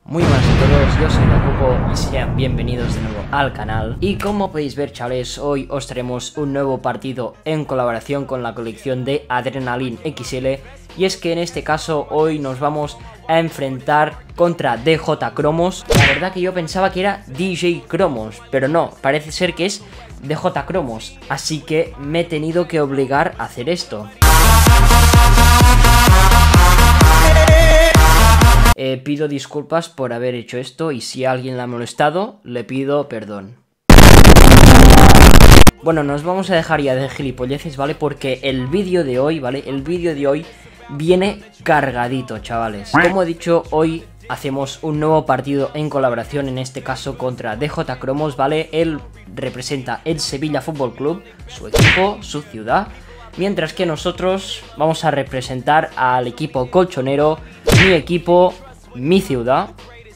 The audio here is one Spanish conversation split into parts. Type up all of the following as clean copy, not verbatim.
Muy buenas a todos, yo soy Nakuko y sean bienvenidos de nuevo al canal. Y como podéis ver, chavales, hoy os traemos un nuevo partido en colaboración con la colección de Adrenaline XL. Y es que en este caso hoy nos vamos a enfrentar contra DJ Cromos. La verdad que yo pensaba que era DJ Cromos, pero no, parece ser que es DJ Cromos. Así que me he tenido que obligar a hacer esto. Pido disculpas por haber hecho esto y si a alguien le ha molestado, le pido perdón. Bueno, nos vamos a dejar ya de gilipolleces, ¿vale? Porque el vídeo de hoy, ¿vale? El vídeo de hoy viene cargadito, chavales. Como he dicho, hoy hacemos un nuevo partido en colaboración, en este caso contra DJ Cromos, ¿vale? Él representa el Sevilla Fútbol Club, su equipo, su ciudad. Mientras que nosotros vamos a representar al equipo colchonero, mi equipo, mi ciudad.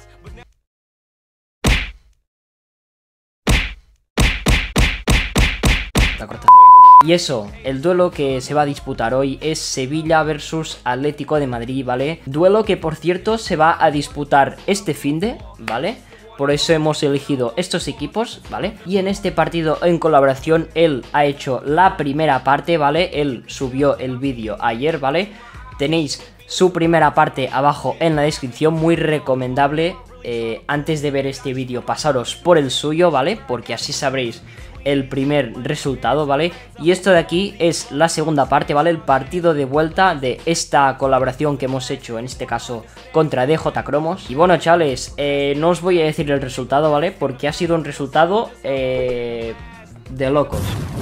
Y eso, el duelo que se va a disputar hoy es Sevilla versus Atlético de Madrid, ¿vale? Duelo que, por cierto, se va a disputar este finde, ¿vale? Por eso hemos elegido estos equipos, ¿vale? Y en este partido en colaboración él ha hecho la primera parte, ¿vale? Él subió el vídeo ayer, ¿vale? Tenéis su primera parte abajo en la descripción, muy recomendable. Antes de ver este vídeo pasaros por el suyo, ¿vale? Porque así sabréis el primer resultado, ¿vale? Y esto de aquí es la segunda parte, ¿vale? El partido de vuelta de esta colaboración que hemos hecho, en este caso, contra DJ Cromos. Y bueno, chavales, no os voy a decir el resultado, ¿vale? Porque ha sido un resultado de locos.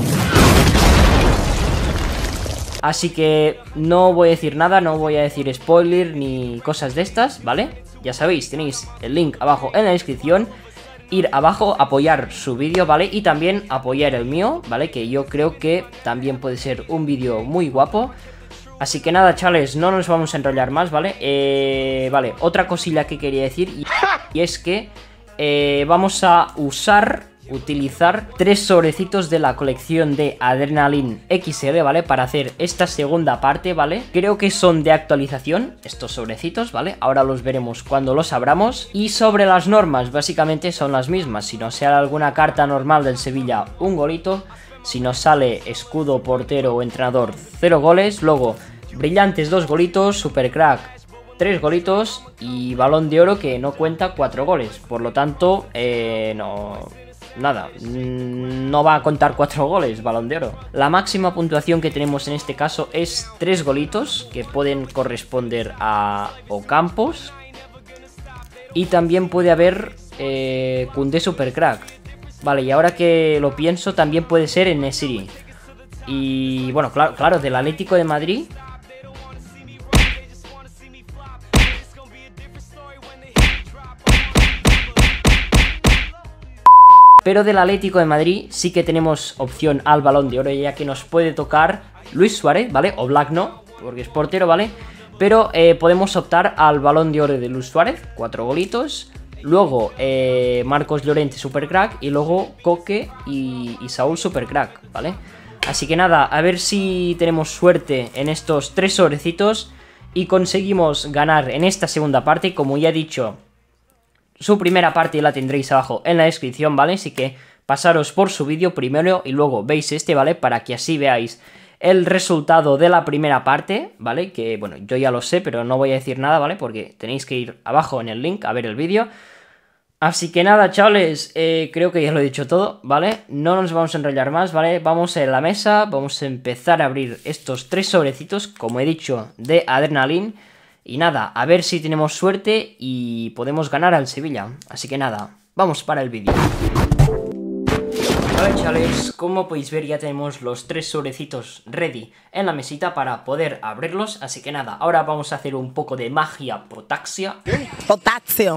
Así que no voy a decir nada, no voy a decir spoiler ni cosas de estas, ¿vale? Ya sabéis, tenéis el link abajo en la descripción. Ir abajo, apoyar su vídeo, ¿vale? Y también apoyar el mío, ¿vale? Que yo creo que también puede ser un vídeo muy guapo. Así que nada, chavales, no nos vamos a enrollar más, ¿vale? Vale, otra cosilla que quería decir y es que vamos a utilizar 3 sobrecitos de la colección de Adrenaline XL, ¿vale? Para hacer esta segunda parte, ¿vale? Creo que son de actualización estos sobrecitos, ¿vale? Ahora los veremos cuando los abramos. Y sobre las normas, básicamente son las mismas. Si nos sale alguna carta normal del Sevilla, un golito. Si nos sale escudo, portero o entrenador, 0 goles. Luego, brillantes, 2 golitos. Super crack, 3 golitos. Y balón de oro que no cuenta, 4 goles. Por lo tanto, nada, no va a contar 4 goles, balón de oro. La máxima puntuación que tenemos en este caso es 3 golitos, que pueden corresponder a Ocampos. Y también puede haber Koundé Supercrack. Vale, y ahora que lo pienso, también puede ser en Nesiri. Y bueno, claro, del Atlético de Madrid. Pero del Atlético de Madrid sí que tenemos opción al balón de oro, ya que nos puede tocar Luis Suárez, ¿vale? O Black no, porque es portero, ¿vale? Pero podemos optar al balón de oro de Luis Suárez, 4 golitos. Luego Marcos Llorente Supercrack y luego Coque y Saúl Supercrack, ¿vale? Así que nada, a ver si tenemos suerte en estos 3 sobrecitos y conseguimos ganar en esta segunda parte. Como ya he dicho, su primera parte la tendréis abajo en la descripción, ¿vale? Así que pasaros por su vídeo primero y luego veis este, ¿vale? Para que así veáis el resultado de la primera parte, ¿vale? Que, bueno, yo ya lo sé, pero no voy a decir nada, ¿vale? Porque tenéis que ir abajo en el link a ver el vídeo. Así que nada, chavales, creo que ya lo he dicho todo, ¿vale? No nos vamos a enrollar más, ¿vale? Vamos a la mesa, vamos a empezar a abrir estos 3 sobrecitos, como he dicho, de Adrenaline. Y nada, a ver si tenemos suerte y podemos ganar al Sevilla. Así que nada, vamos para el vídeo. Vale, chavales, como podéis ver ya tenemos los 3 sobrecitos ready en la mesita para poder abrirlos. Así que nada, ahora vamos a hacer un poco de magia potaxia. Potasio.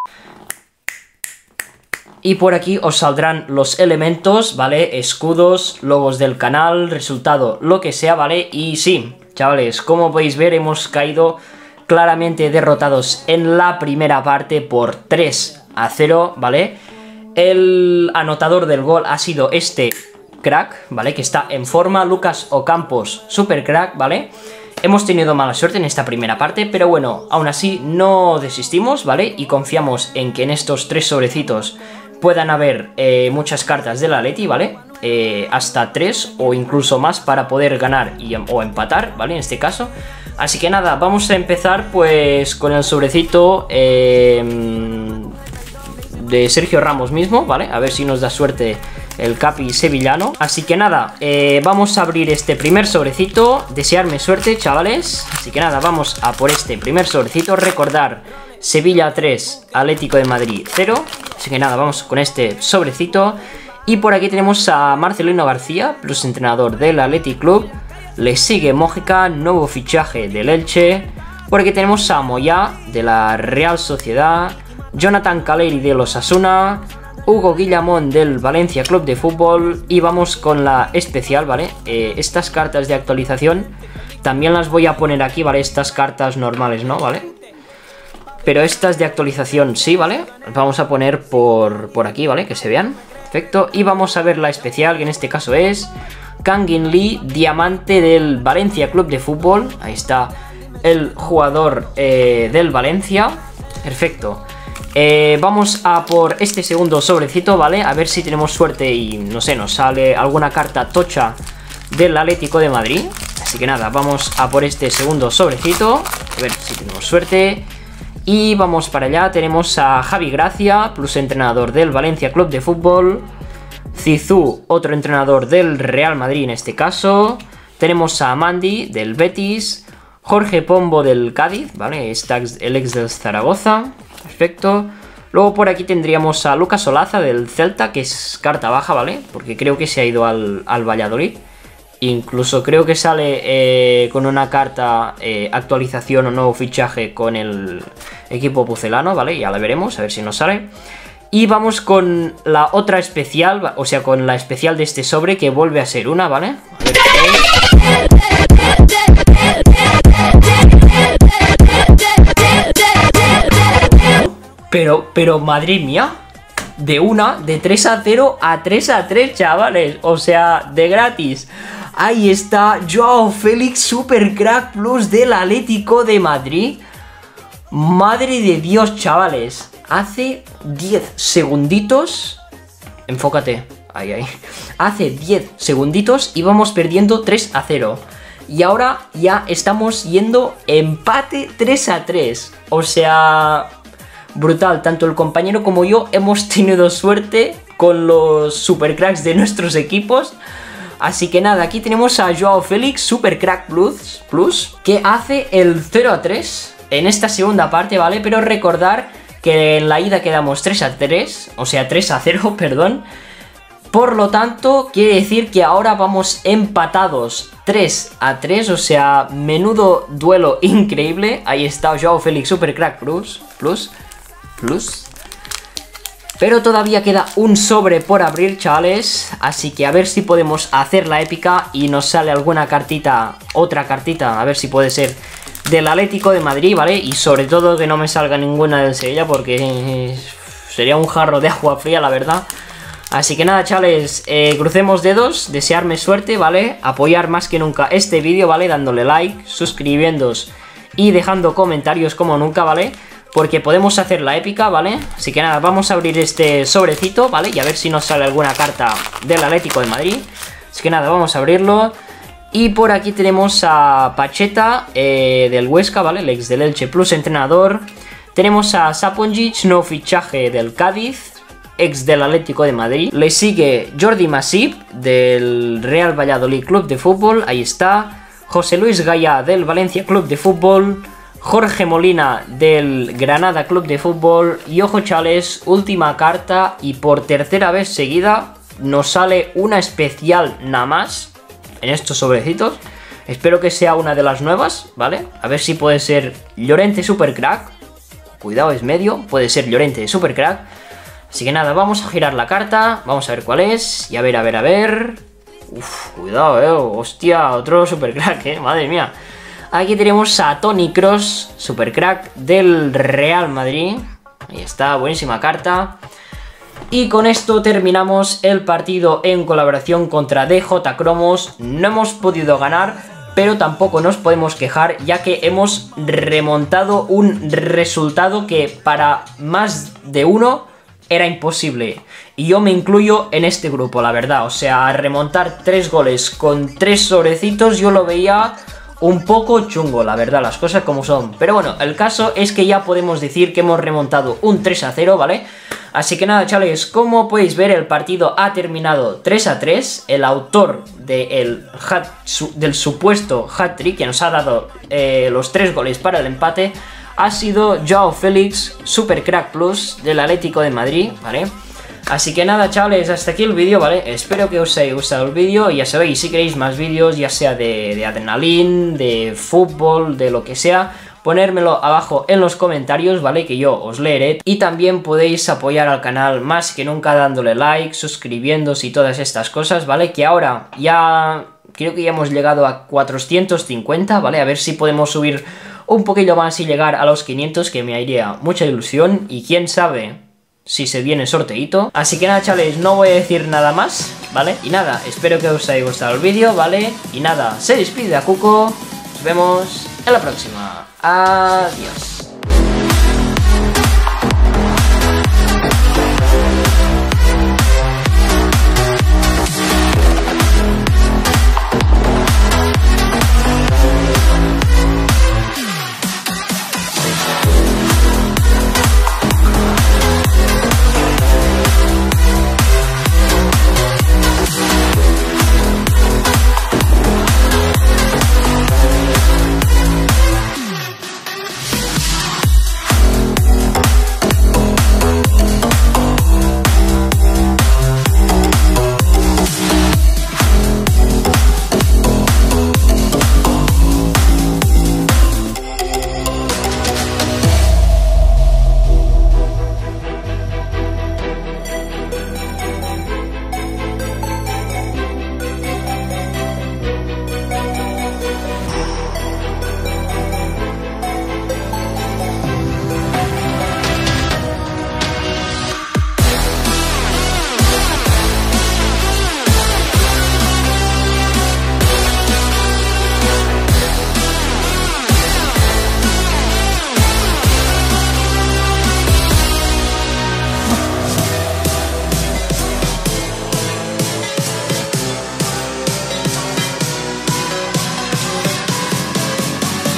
Y por aquí os saldrán los elementos, ¿vale? Escudos, logos del canal, resultado, lo que sea, ¿vale? Y sí, chavales, como podéis ver hemos caído claramente derrotados en la primera parte por 3-0, ¿vale? El anotador del gol ha sido este crack, ¿vale? Que está en forma, Lucas Ocampos, super crack, ¿vale? Hemos tenido mala suerte en esta primera parte, pero bueno, aún así no desistimos, ¿vale? Y confiamos en que en estos 3 sobrecitos puedan haber muchas cartas del Atleti, ¿vale? Hasta 3 o incluso más para poder ganar o empatar, ¿vale? En este caso. Así que nada, vamos a empezar pues con el sobrecito de Sergio Ramos mismo, ¿vale? A ver si nos da suerte el Capi sevillano. Así que nada, vamos a abrir este primer sobrecito. Desearme suerte, chavales. Así que nada, vamos a por este primer sobrecito. Recordar, Sevilla 3, Atlético de Madrid 0. Así que nada, vamos con este sobrecito. Y por aquí tenemos a Marcelino García, plus entrenador del Athletic Club. Le sigue Mójica, nuevo fichaje del Elche. Por aquí tenemos a Moyá, de la Real Sociedad. Jonathan Caleri de los Osasuna, Hugo Guillamón del Valencia Club de Fútbol. Y vamos con la especial, ¿vale? Estas cartas de actualización también las voy a poner aquí, ¿vale? Estas cartas normales, ¿no? ¿Vale? Pero estas de actualización sí, ¿vale? Vamos a poner por aquí, ¿vale? Que se vean. Perfecto. Y vamos a ver la especial, que en este caso es Kangin Lee, diamante del Valencia Club de Fútbol. Ahí está el jugador del Valencia. Perfecto. Vamos a por este segundo sobrecito, ¿vale? A ver si tenemos suerte y, no sé, nos sale alguna carta tocha del Atlético de Madrid. Así que nada, vamos a por este segundo sobrecito. A ver si tenemos suerte. Y vamos para allá, tenemos a Javi Gracia, plus entrenador del Valencia Club de Fútbol. Zizou, otro entrenador del Real Madrid en este caso. Tenemos a Mandy, del Betis. Jorge Pombo, del Cádiz, ¿vale? Está el ex del Zaragoza. Perfecto. Luego por aquí tendríamos a Lucas Olaza del Celta, que es carta baja, ¿vale? Porque creo que se ha ido al Valladolid. Incluso creo que sale con una carta actualización o nuevo fichaje con el equipo pucelano, ¿vale? Ya la veremos, a ver si nos sale. Y vamos con la otra especial, o sea, con la especial de este sobre, que vuelve a ser una, ¿vale? A ver qué veis. Pero madre mía, de 3-0 a 3-3, chavales. O sea, de gratis. Ahí está, Joao Félix, Super Crack Plus del Atlético de Madrid. Madre de Dios, chavales. Hace 10 segunditos. Enfócate. Ahí. Hace 10 segunditos íbamos perdiendo 3-0. Y ahora ya estamos yendo empate 3-3. O sea, brutal. Tanto el compañero como yo hemos tenido suerte con los supercracks de nuestros equipos. Así que nada, aquí tenemos a Joao Félix, Super Crack Plus, que hace el 0-3 en esta segunda parte, ¿vale? Pero recordar que en la ida quedamos 3-3, o sea 3-0, perdón. Por lo tanto, quiere decir que ahora vamos empatados 3-3, o sea, menudo duelo increíble. Ahí está Joao Félix, Super Crack Plus. Pero todavía queda un sobre por abrir, chavales. Así que a ver si podemos hacer la épica y nos sale alguna cartita, otra cartita, a ver si puede ser del Atlético de Madrid, ¿vale? Y sobre todo que no me salga ninguna del Sevilla, porque sería un jarro de agua fría, la verdad. Así que nada, chavales, crucemos dedos, desearme suerte, ¿vale? Apoyar más que nunca este vídeo, ¿vale? Dándole like, suscribiéndoos y dejando comentarios como nunca, ¿vale? Porque podemos hacer la épica, ¿vale? Así que nada, vamos a abrir este sobrecito, ¿vale? Y a ver si nos sale alguna carta del Atlético de Madrid. Así que nada, vamos a abrirlo. Y por aquí tenemos a Pacheta, del Huesca, ¿vale? El ex del Elche plus entrenador. Tenemos a Saponjic, nuevo fichaje del Cádiz, ex del Atlético de Madrid. Le sigue Jordi Masip, del Real Valladolid Club de Fútbol. Ahí está. José Luis Gaya, del Valencia Club de Fútbol. Jorge Molina, del Granada Club de Fútbol. Y ojo, chavales, última carta. Y por tercera vez seguida nos sale una especial nada más en estos sobrecitos. Espero que sea una de las nuevas, ¿vale? A ver si puede ser Llorente Super Crack. Cuidado, es medio. Puede ser Llorente Super Crack. Así que nada, vamos a girar la carta. Vamos a ver cuál es. Y a ver. Uf, cuidado, hostia, otro Super Crack, madre mía. Aquí tenemos a Toni Kroos, Super Crack del Real Madrid. Ahí está, buenísima carta. Y con esto terminamos el partido en colaboración contra DJ Cromos. No hemos podido ganar, pero tampoco nos podemos quejar ya que hemos remontado un resultado que para más de uno era imposible. Y yo me incluyo en este grupo, la verdad. O sea, remontar 3 goles con 3 sobrecitos yo lo veía un poco chungo, la verdad, las cosas como son. Pero bueno, el caso es que ya podemos decir que hemos remontado un 3-0, ¿vale? Así que nada, chavales, como podéis ver, el partido ha terminado 3-3. El autor del supuesto hat-trick que nos ha dado los 3 goles para el empate ha sido Joao Félix, Super Crack Plus del Atlético de Madrid, ¿vale? Así que nada, chavales, hasta aquí el vídeo, ¿vale? Espero que os haya gustado el vídeo y ya sabéis, si queréis más vídeos, ya sea de adrenalín, de fútbol, de lo que sea, ponérmelo abajo en los comentarios, ¿vale? Que yo os leeré. Y también podéis apoyar al canal más que nunca dándole like, suscribiéndose y todas estas cosas, ¿vale? Que ahora ya creo que ya hemos llegado a 450, ¿vale? A ver si podemos subir un poquillo más y llegar a los 500, que me haría mucha ilusión y quién sabe si se viene sorteito. Así que nada, chavales, no voy a decir nada más, ¿vale? Y nada, espero que os haya gustado el vídeo, ¿vale? Y nada, se despide a Cuco. Nos vemos en la próxima. Adiós.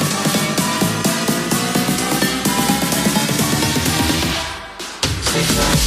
Six.